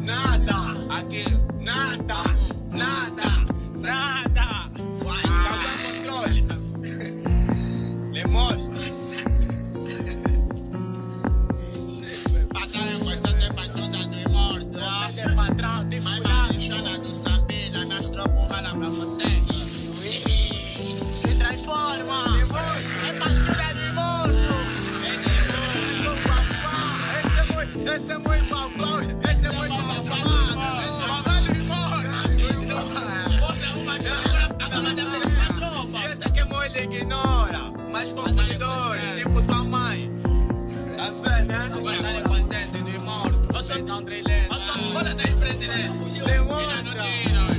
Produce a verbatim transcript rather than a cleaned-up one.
Nada. Aqui. Nada. Nada. Nada. Vai. Cadê o controle? Le mostro. Patrão, encostando pra toda de morto. Cadê patrão? Tem Mas fulano. vai deixando do Sambila, nós trocamos bala pra vocês. Se transforma. É pastura de morto. Esse é muito papão. Esse é muito papão. E esse aqui é muito ignora. Mas confundidor. Tipo tua mãe. Tá vendo, né? Agora tá consciente de morto. Vocês estão trilhando. Olha daí em frente, né? Demonstra.